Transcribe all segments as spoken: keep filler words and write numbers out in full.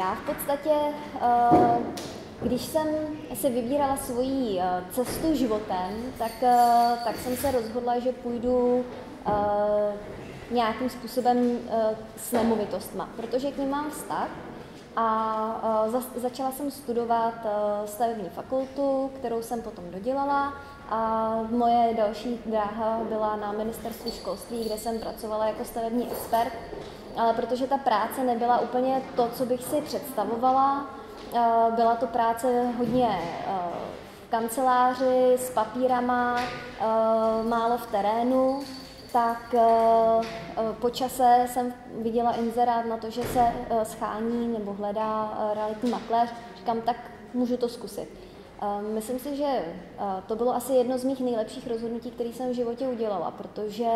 Já v podstatě, když jsem si vybírala svoji cestu životem, tak, tak jsem se rozhodla, že půjdu nějakým způsobem s nemovitostma, protože k nim mám vztah. A začala jsem studovat stavební fakultu, kterou jsem potom dodělala, a moje další dráha byla na ministerstvu školství, kde jsem pracovala jako stavební expert, ale protože ta práce nebyla úplně to, co bych si představovala, byla to práce hodně v kanceláři, s papírama, málo v terénu, tak po čase jsem viděla inzerát na to, že se schání nebo hledá realitní makléř. Říkám, tak můžu to zkusit. Myslím si, že to bylo asi jedno z mých nejlepších rozhodnutí, které jsem v životě udělala, protože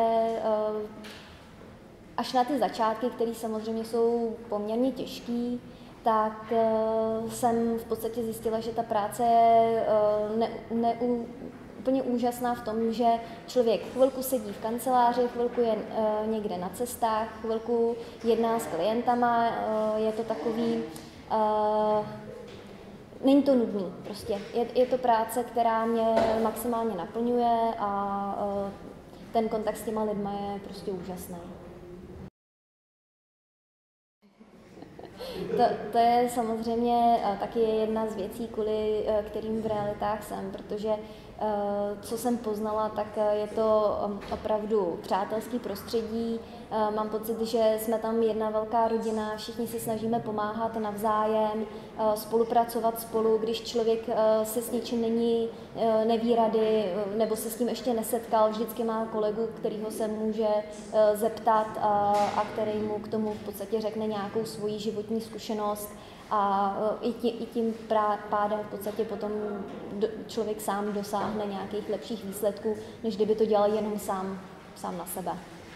až na ty začátky, které samozřejmě jsou poměrně těžké, tak jsem v podstatě zjistila, že ta práce je ne, ne, úplně úžasná v tom, že člověk chvilku sedí v kanceláři, chvilku je někde na cestách, chvilku jedná s klientama, je to takový... Není to nudný, prostě. Je, je to práce, která mě maximálně naplňuje a ten kontakt s těma lidma je prostě úžasný. To, to je samozřejmě taky jedna z věcí, kvůli kterým v realitách jsem, protože co jsem poznala, tak je to opravdu přátelský prostředí. Mám pocit, že jsme tam jedna velká rodina, všichni se snažíme pomáhat navzájem, spolupracovat spolu, když člověk se s něčím není, neví rady nebo se s tím ještě nesetkal, vždycky má kolegu, kterýho se může zeptat a který mu k tomu v podstatě řekne nějakou svoji životní zkušenost. A i tím, i tím pádem v podstatě potom člověk sám dosáhne nějakých lepších výsledků, než kdyby to dělal jenom sám, sám na sebe.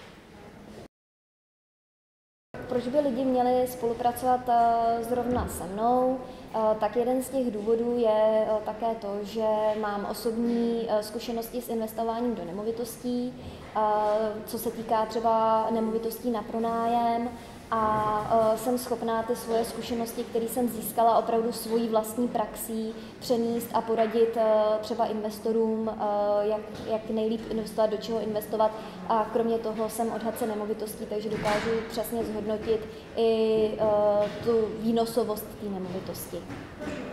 Proč by lidi měli spolupracovat zrovna se mnou? Tak jeden z těch důvodů je také to, že mám osobní zkušenosti s investováním do nemovitostí, co se týká třeba nemovitostí na pronájem, a jsem schopná ty svoje zkušenosti, které jsem získala opravdu svojí vlastní praxí, přenést a poradit třeba investorům, jak, jak nejlíp investovat, do čeho investovat. A kromě toho jsem odhadce nemovitostí, takže dokážu přesně zhodnotit i tu výnosovost té nemovitosti.